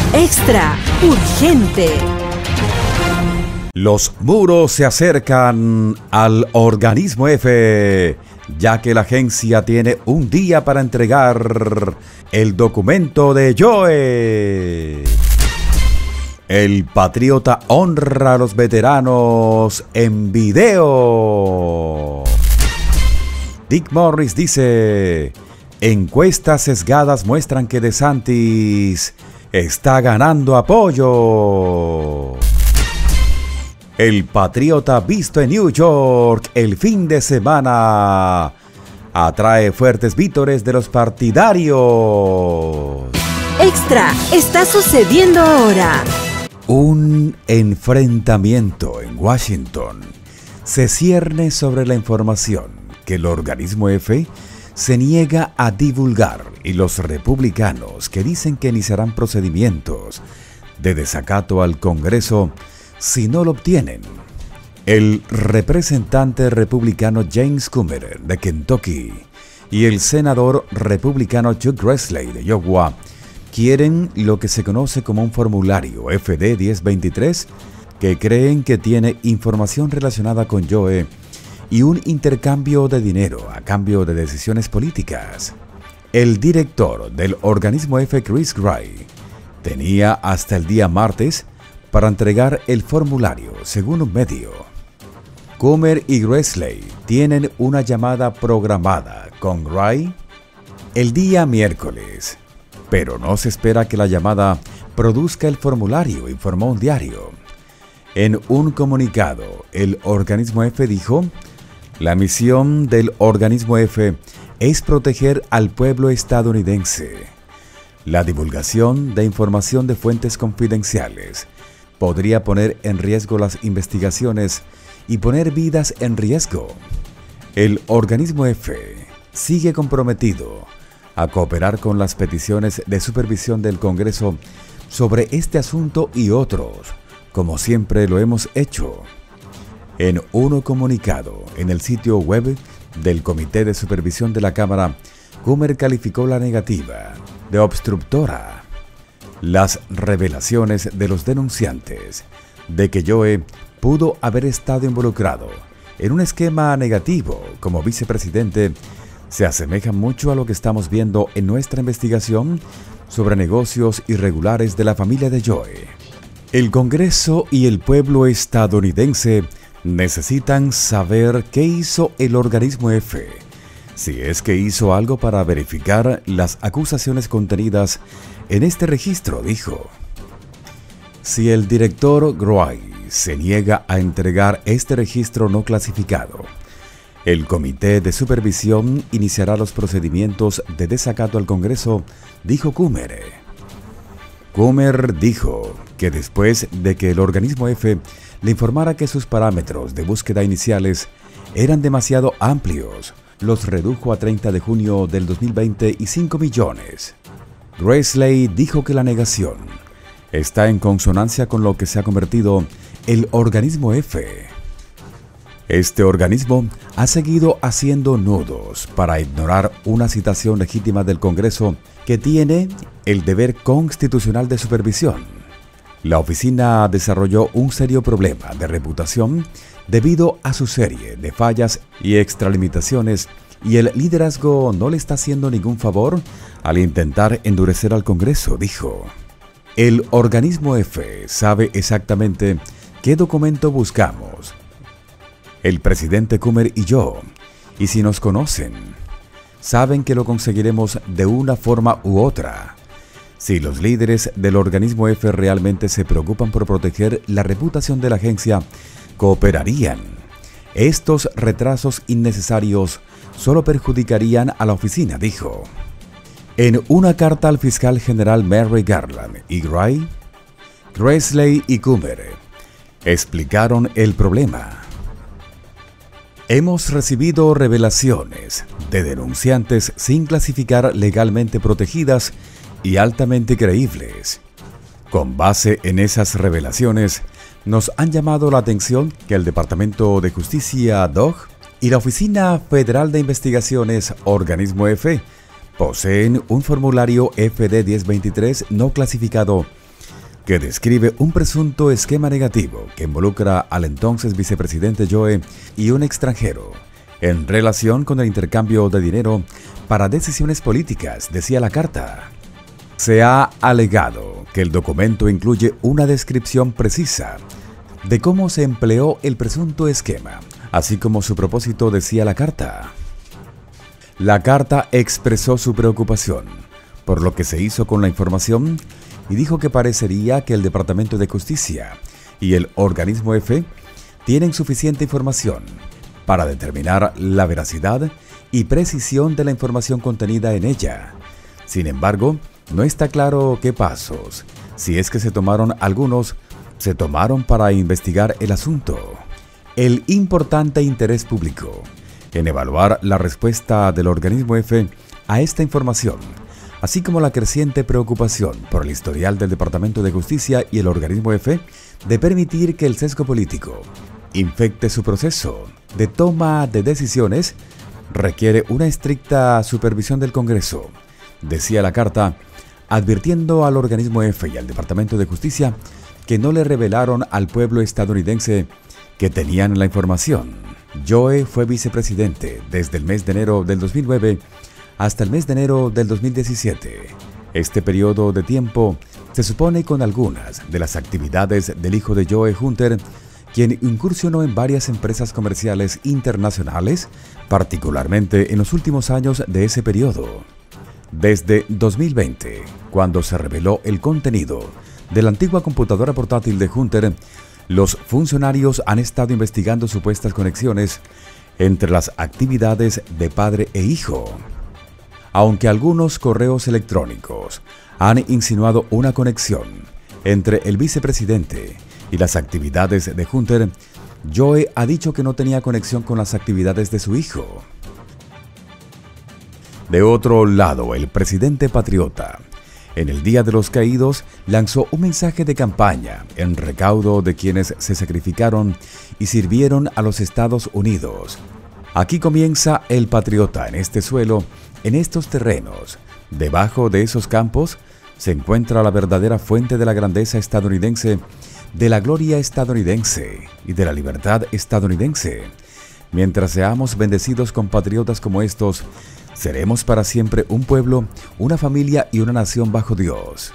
Extra urgente. Los muros se acercan al organismo F, ya que la agencia tiene un día para entregar el documento de Joe. El patriota honra a los veteranos en video. Dick Morris dice: encuestas sesgadas muestran que DeSantis está ganando apoyo. El patriota visto en New York el fin de semana atrae fuertes vítores de los partidarios. Extra está sucediendo ahora. Un enfrentamiento en Washington se cierne sobre la información que el organismo F se niega a divulgar y los republicanos que dicen que iniciarán procedimientos de desacato al Congreso si no lo obtienen. El representante republicano James Comer de Kentucky y el senador republicano Chuck Grassley de Iowa quieren lo que se conoce como un formulario FD 1023 que creen que tiene información relacionada con Joe y un intercambio de dinero a cambio de decisiones políticas. El director del organismo F, Chris Wray, tenía hasta el día martes para entregar el formulario, según un medio. Comer y Grassley tienen una llamada programada con Wray el día miércoles, pero no se espera que la llamada produzca el formulario, informó un diario. En un comunicado, el organismo F dijo: la misión del organismo F es proteger al pueblo estadounidense. La divulgación de información de fuentes confidenciales podría poner en riesgo las investigaciones y poner vidas en riesgo. El organismo F sigue comprometido a cooperar con las peticiones de supervisión del Congreso sobre este asunto y otros, como siempre lo hemos hecho. En un comunicado en el sitio web del Comité de Supervisión de la Cámara, Comer calificó la negativa de obstructora. Las revelaciones de los denunciantes de que Joe pudo haber estado involucrado en un esquema negativo como vicepresidente se asemejan mucho a lo que estamos viendo en nuestra investigación sobre negocios irregulares de la familia de Joe. El Congreso y el pueblo estadounidense necesitan saber qué hizo el organismo F, si es que hizo algo para verificar las acusaciones contenidas en este registro, dijo. Si el director Wray se niega a entregar este registro no clasificado, el Comité de Supervisión iniciará los procedimientos de desacato al Congreso, dijo Comer. Comer dijo que después de que el organismo F le informara que sus parámetros de búsqueda iniciales eran demasiado amplios, los redujo a 30 de junio del 2020 y 5 millones. Grassley dijo que la negación está en consonancia con lo que se ha convertido el organismo F. Este organismo ha seguido haciendo nudos para ignorar una citación legítima del Congreso que tiene el deber constitucional de supervisión. La oficina desarrolló un serio problema de reputación debido a su serie de fallas y extralimitaciones, y el liderazgo no le está haciendo ningún favor al intentar endurecer al Congreso, dijo. El organismo F sabe exactamente qué documento buscamos, el presidente Comer y yo, y si nos conocen, saben que lo conseguiremos de una forma u otra. Si los líderes del organismo F realmente se preocupan por proteger la reputación de la agencia, cooperarían. Estos retrasos innecesarios solo perjudicarían a la oficina, dijo. En una carta al fiscal general Merrick Garland y Wray, Grassley y Comer explicaron el problema. Hemos recibido revelaciones de denunciantes sin clasificar legalmente protegidas y altamente creíbles. Con base en esas revelaciones, nos han llamado la atención que el Departamento de Justicia, DOJ, y la Oficina Federal de Investigaciones, organismo F, poseen un formulario FD 1023 no clasificado que describe un presunto esquema negativo que involucra al entonces vicepresidente Joe y un extranjero en relación con el intercambio de dinero para decisiones políticas, decía la carta. Se ha alegado que el documento incluye una descripción precisa de cómo se empleó el presunto esquema, así como su propósito, decía la carta. La carta expresó su preocupación por lo que se hizo con la información y dijo que parecería que el Departamento de Justicia y el organismo EFE tienen suficiente información para determinar la veracidad y precisión de la información contenida en ella. Sin embargo, no está claro qué pasos, si es que se tomaron algunos, se tomaron para investigar el asunto. El importante interés público en evaluar la respuesta del organismo EFE a esta información, así como la creciente preocupación por el historial del Departamento de Justicia y el organismo EFE de permitir que el sesgo político infecte su proceso de toma de decisiones, requiere una estricta supervisión del Congreso, decía la carta, advirtiendo al organismo EFE y al Departamento de Justicia que no le revelaron al pueblo estadounidense que tenían la información. Joe fue vicepresidente desde el mes de enero del 2009 hasta el mes de enero del 2017. Este periodo de tiempo se supone con algunas de las actividades del hijo de Joe Hunter, quien incursionó en varias empresas comerciales internacionales, particularmente en los últimos años de ese periodo. Desde 2020, cuando se reveló el contenido de la antigua computadora portátil de Hunter, los funcionarios han estado investigando supuestas conexiones entre las actividades de padre e hijo. Aunque algunos correos electrónicos han insinuado una conexión entre el vicepresidente y las actividades de Hunter, Joe ha dicho que no tenía conexión con las actividades de su hijo. De otro lado, el presidente patriota, en el Día de los Caídos, lanzó un mensaje de campaña en recaudo de quienes se sacrificaron y sirvieron a los Estados Unidos. Aquí comienza el patriota en este suelo, en estos terrenos. Debajo de esos campos se encuentra la verdadera fuente de la grandeza estadounidense, de la gloria estadounidense y de la libertad estadounidense. Mientras seamos bendecidos con patriotas como estos, seremos para siempre un pueblo, una familia y una nación bajo Dios.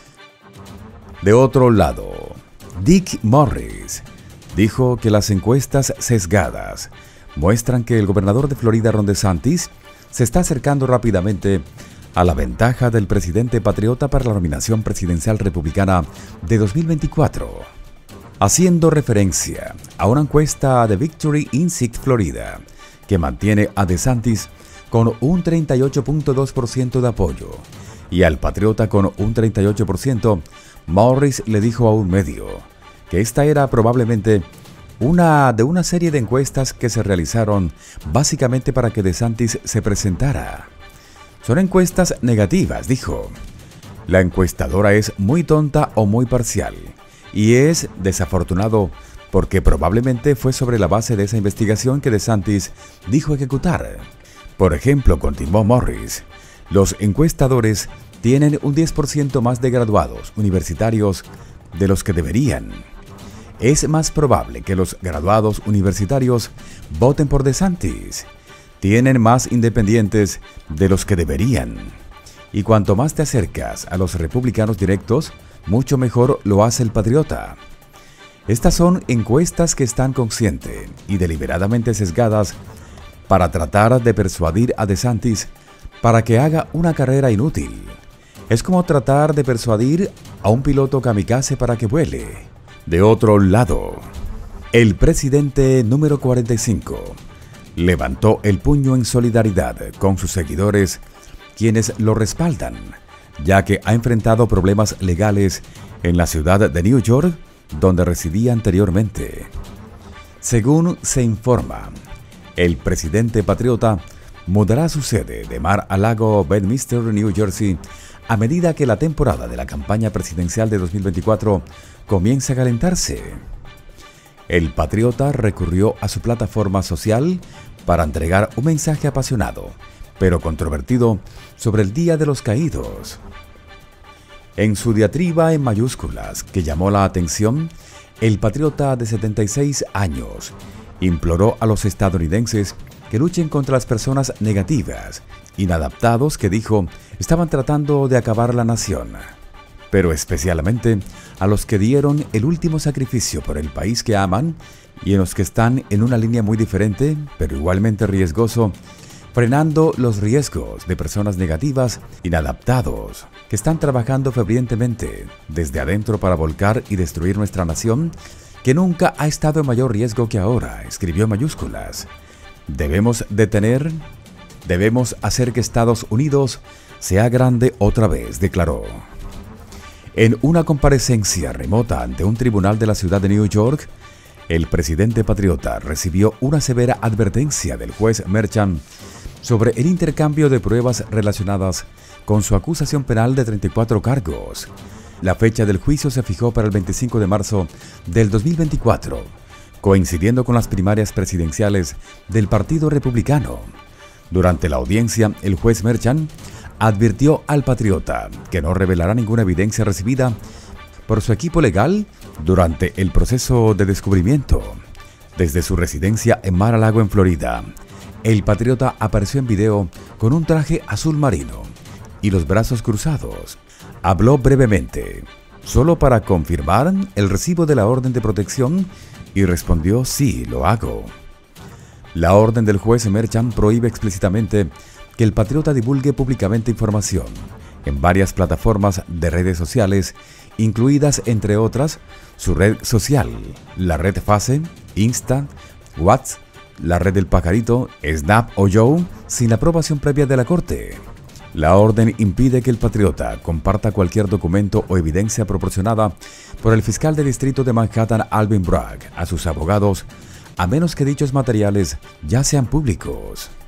De otro lado, Dick Morris dijo que las encuestas sesgadas muestran que el gobernador de Florida, Ron DeSantis, se está acercando rápidamente a la ventaja del presidente patriota para la nominación presidencial republicana de 2024. Haciendo referencia a una encuesta de Victory Insight Florida, que mantiene a DeSantis con un 38.2% de apoyo y al patriota con un 38%, Morris le dijo a un medio que esta era probablemente una serie de encuestas que se realizaron básicamente para que DeSantis se presentara. Son encuestas negativas, dijo. La encuestadora es muy tonta o muy parcial, y es desafortunado porque probablemente fue sobre la base de esa investigación que DeSantis dijo ejecutar. Por ejemplo, continuó Morris, los encuestadores tienen un 10% más de graduados universitarios de los que deberían. Es más probable que los graduados universitarios voten por DeSantis. Tienen más independientes de los que deberían. Y cuanto más te acercas a los republicanos directos, mucho mejor lo hace el patriota. Estas son encuestas que están consciente y deliberadamente sesgadas para tratar de persuadir a DeSantis para que haga una carrera inútil. Es como tratar de persuadir a un piloto kamikaze para que vuele. De otro lado, el presidente número 45 levantó el puño en solidaridad con sus seguidores, quienes lo respaldan, ya que ha enfrentado problemas legales en la ciudad de New York, donde residía anteriormente. Según se informa, el presidente patriota mudará su sede de Mar-a-Lago, Bedminster, New Jersey, a medida que la temporada de la campaña presidencial de 2024 comienza a calentarse. El patriota recurrió a su plataforma social para entregar un mensaje apasionado, pero controvertido, sobre el Día de los Caídos. En su diatriba en mayúsculas que llamó la atención, el patriota de 76 años imploró a los estadounidenses que luchen contra las personas negativas, inadaptados que dijo estaban tratando de acabar la nación, pero especialmente a los que dieron el último sacrificio por el país que aman y en los que están en una línea muy diferente, pero igualmente riesgoso, frenando los riesgos de personas negativas, inadaptados, que están trabajando fervientemente desde adentro para volcar y destruir nuestra nación, que nunca ha estado en mayor riesgo que ahora, escribió en mayúsculas. Debemos hacer que Estados Unidos sea grande otra vez, declaró. En una comparecencia remota ante un tribunal de la ciudad de New York, el presidente patriota recibió una severa advertencia del juez Merchan sobre el intercambio de pruebas relacionadas con su acusación penal de 34 cargos. La fecha del juicio se fijó para el 25 de marzo del 2024, coincidiendo con las primarias presidenciales del Partido Republicano. Durante la audiencia, el juez Merchan advirtió al patriota que no revelará ninguna evidencia recibida por su equipo legal durante el proceso de descubrimiento. Desde su residencia en Mar-a-Lago, en Florida, el patriota apareció en video con un traje azul marino y los brazos cruzados. Habló brevemente, solo para confirmar el recibo de la orden de protección, y respondió: sí, lo hago. La orden del juez Merchan prohíbe explícitamente que el patriota divulgue públicamente información en varias plataformas de redes sociales, incluidas entre otras su red social, la red Face, Insta, WhatsApp, la red del pajarito, Snap o Yo, sin la aprobación previa de la corte. La orden impide que el patriota comparta cualquier documento o evidencia proporcionada por el fiscal de distrito de Manhattan, Alvin Bragg, a sus abogados, a menos que dichos materiales ya sean públicos.